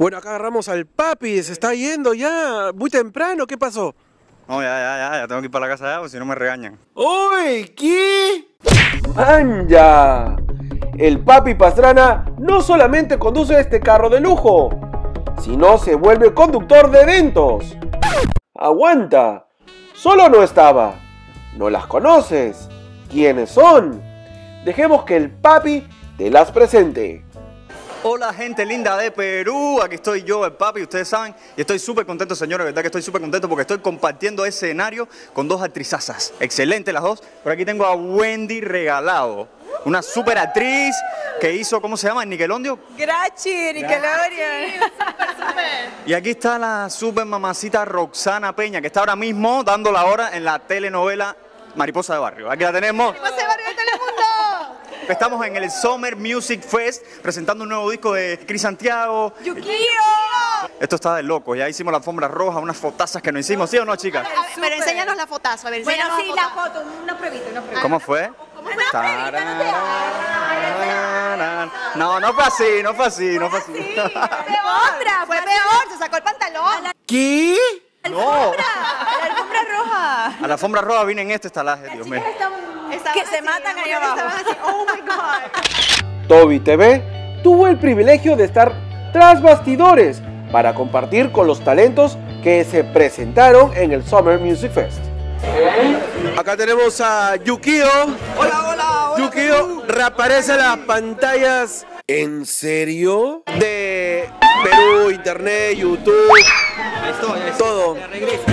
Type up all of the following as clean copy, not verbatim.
Bueno, acá agarramos al papi, se está yendo ya, muy temprano, ¿qué pasó? No, ya tengo que ir para la casa ya, porque si no me regañan. ¡Uy! ¿Qué? ¡Anja! El papi Pastrana no solamente conduce este carro de lujo, sino se vuelve conductor de eventos. ¡Aguanta! Solo no estaba. ¿No las conoces? ¿Quiénes son? Dejemos que el papi te las presente. Hola gente linda de Perú, aquí estoy yo, el papi, ustedes saben, y estoy súper contento, señores, verdad que estoy súper contento porque estoy compartiendo escenario con dos actrizazas, excelentes las dos. Por aquí tengo a Wendy Regalado, una súper actriz que hizo, ¿cómo se llama? ¿Nickelodeon? Grachi, Nickelodeon. Y aquí está la súper mamacita Roxana Peña, que está ahora mismo dando la hora en la telenovela Mariposa de Barrio. Aquí la tenemos. Mariposa de Barrio de Telemundo. Estamos en el Summer Music Fest presentando un nuevo disco de Cris Santiago. ¡Yukio! Esto está de loco, ya hicimos la alfombra roja, unas fotazas que nos hicimos, ¿sí o no, chicas? Pero enséñanos la fotazo, a ver, Bueno, enséñanos sí, la foto, una pruebita, una pruebita. ¿Cómo fue? ¿Cómo fue? No, no fue así, no fue así, no fue así. Otra, fue peor, se sacó el pantalón. ¿Qué? No, La alfombra roja. a la alfombra roja vine en este estalaje, Dios mío. Que se matan ahí abajo. Oh my God. Toby TV tuvo el privilegio de estar tras bastidores para compartir con los talentos que se presentaron en el Summer Music Fest. Acá tenemos a Yukio. Hola. Yukio reaparece en las pantallas. ¿En serio? De Perú, internet, YouTube. Ahí estoy, todo. Regreso.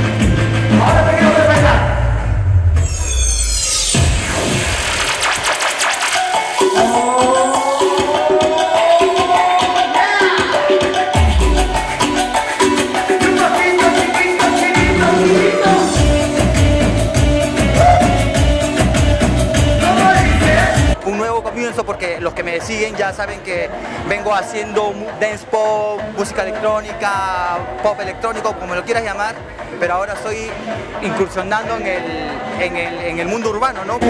Un nuevo comienzo porque los que me siguen ya saben que vengo haciendo dance pop, música electrónica, pop electrónico, como lo quieras llamar, pero ahora estoy incursionando en el mundo urbano, ¿no?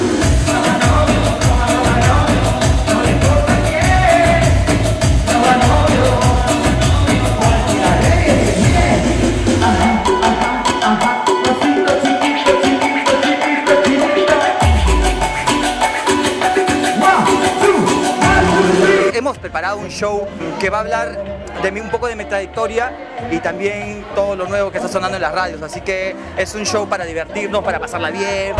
Hemos preparado un show que va a hablar de mí, un poco de mi trayectoria y también todo lo nuevo que está sonando en las radios, así que es un show para divertirnos, para pasarla bien.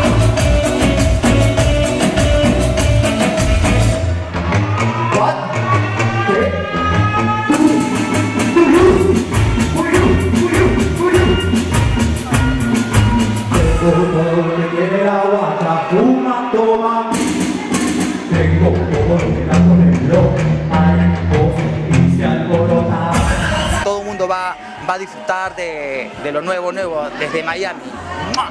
Todo el mundo va a disfrutar de lo nuevo desde Miami. ¡Mua!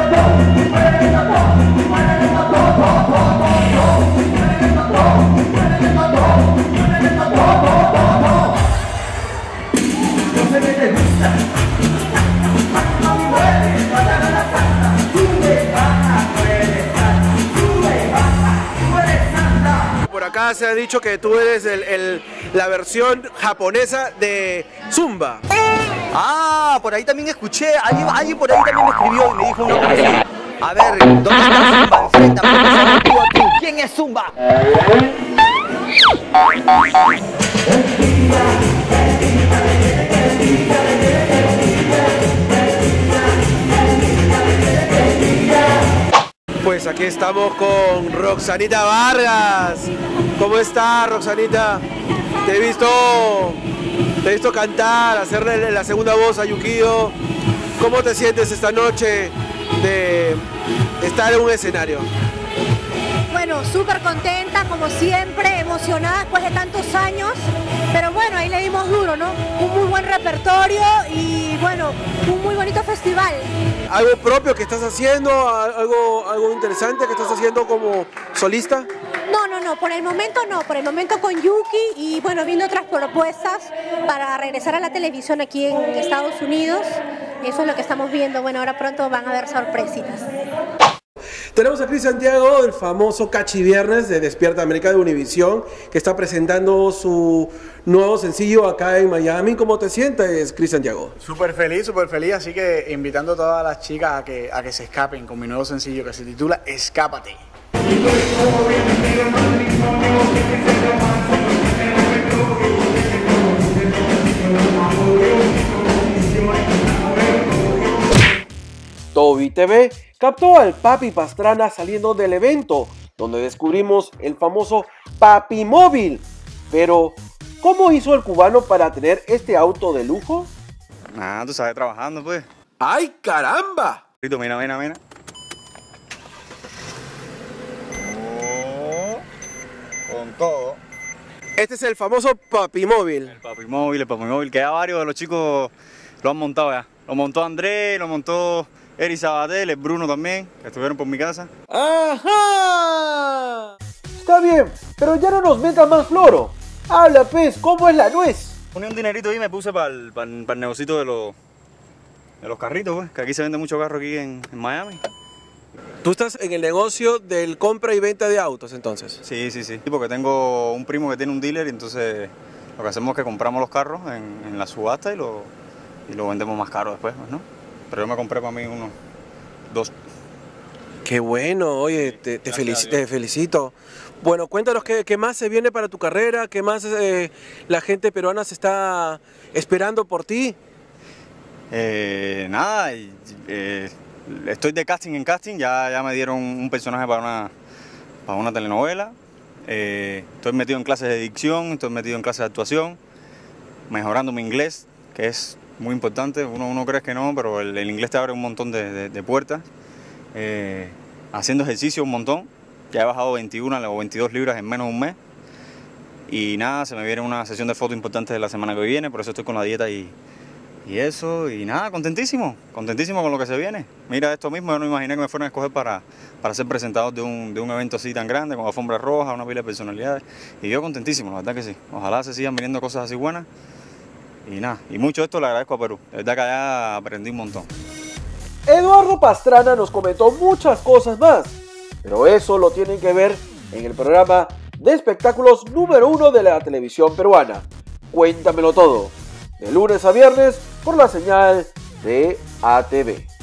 Por acá se ha dicho que tú eres la versión japonesa de Zumba. Ah, por ahí también escuché, alguien por ahí también me escribió y me dijo una cosa. A ver, ¿dónde está Zumba? Enfréntame, por favor, tú a tú. ¿Quién es Zumba? Pues aquí estamos con Roxanita Vargas. ¿Cómo está, Roxanita? Te he visto cantar, hacerle la segunda voz a Yukio. ¿Cómo te sientes esta noche de estar en un escenario? Bueno, súper contenta, como siempre, emocionada después de tantos años, pero bueno, ahí le dimos duro, ¿no? Un muy buen repertorio y bueno, un muy bonito festival. ¿Algo propio que estás haciendo? ¿Algo interesante que estás haciendo como solista? No, por el momento no, por el momento con Yuki y bueno, viendo otras propuestas para regresar a la televisión aquí en Estados Unidos, eso es lo que estamos viendo, bueno, ahora pronto van a haber sorpresitas. Tenemos a Cris Santiago, el famoso Cachi Viernes de Despierta América de Univisión, que está presentando su nuevo sencillo acá en Miami. ¿Cómo te sientes, Cris Santiago? Súper feliz, así que invitando a todas las chicas a que se escapen con mi nuevo sencillo que se titula Escápate. Toby TV captó al Papi Pastrana saliendo del evento, donde descubrimos el famoso Papi Móvil. Pero, ¿cómo hizo el cubano para tener este auto de lujo? Tú sabes, trabajando pues. ¡Ay, caramba! Mira, mira, mira. Con todo. Este es el famoso Papi Móvil. El Papi Móvil, que ya varios de los chicos lo han montado ya. Lo montó Andrés, lo montó Eri Sabatel, el Bruno también, que estuvieron por mi casa. ¡Ajá! Está bien, pero ya no nos metas más floro. Habla, pez, ¿cómo es la nuez? Poní un dinerito ahí y me puse para el negocito de los carritos, pues, que aquí se vende mucho carro aquí en Miami. Tú estás en el negocio del compra y venta de autos, entonces. Sí, porque tengo un primo que tiene un dealer y entonces lo que hacemos es que compramos los carros en la subasta y lo vendemos más caro después, pues, ¿no? Pero yo me compré para mí unos 2. Qué bueno, oye, te felicito. Bueno, cuéntanos qué más se viene para tu carrera, qué más la gente peruana se está esperando por ti. Estoy de casting en casting, ya me dieron un personaje para una telenovela. Estoy metido en clases de dicción, estoy metido en clases de actuación, mejorando mi inglés, que es muy importante. Uno cree que no, pero el inglés te abre un montón de puertas. Haciendo ejercicio un montón, ya he bajado 21 o 22 libras en menos de un mes. Y nada, se me viene una sesión de fotos importante de la semana que viene, por eso estoy con la dieta y eso, y nada, contentísimo con lo que se viene. Mira, esto mismo, yo no imaginé que me fueran a escoger para ser presentador de un evento así tan grande, con alfombra roja, una pila de personalidades. Y yo contentísimo, la verdad que sí. Ojalá se sigan viniendo cosas así buenas. Y nada, y mucho de esto le agradezco a Perú. De verdad que allá aprendí un montón. Eduardo Pastrana nos comentó muchas cosas más, pero eso lo tienen que ver en el programa de espectáculos número 1 de la televisión peruana. Cuéntamelo todo, de lunes a viernes por la señal de ATV.